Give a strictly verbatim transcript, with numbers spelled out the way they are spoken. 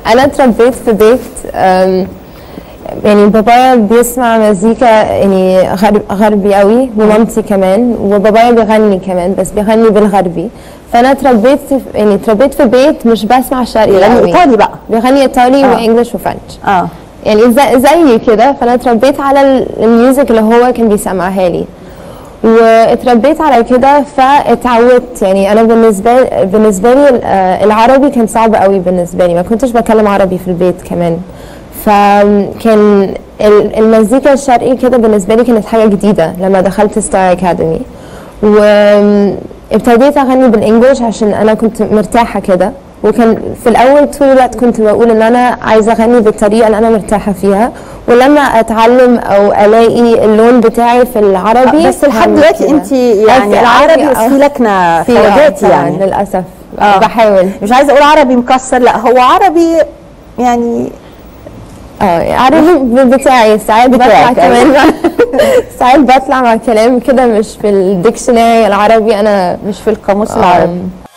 انا اتربيت في بيت يعني بابايا بيسمع مزيكا يعني غربي قوي ومامتي كمان، وبابايا بيغني كمان بس بيغني بالغربي. فانا اتربيت يعني اتربيت في بيت مش بسمع شرقي بيغني ايطالي بقى، بيغني ايطالي آه. وانجلش وفرنش اه يعني زي زي كده. فانا اتربيت على الميوزك اللي هو كان بيسمعها لي واتربيت على كده فاتعودت. يعني انا بالنسبه بالنسبه لي العربي كان صعب قوي بالنسبه لي، ما كنتش بتكلم عربي في البيت كمان. فكان المزيكا الشرقي كده بالنسبه لي كانت حاجه جديده لما دخلت ستار اكاديمي، وابتديت اغني بالانجلش عشان انا كنت مرتاحه كده. وكان في الاول طول الوقت كنت بقول ان انا عايزه اغني بالطريقه اللي انا مرتاحه فيها، ولما اتعلم او الاقي اللون بتاعي في العربي. بس لحد دلوقتي انت يعني العربي بس في لكنه خواجاتي يعني للاسف. آه. بحاول، مش عايزه اقول عربي مكسر، لا هو عربي يعني اه عربي بتاعي. ساعات بطلع كمان ساعات بطلع مع كلام كده مش في الديكشنري العربي، انا مش في القاموس العربي.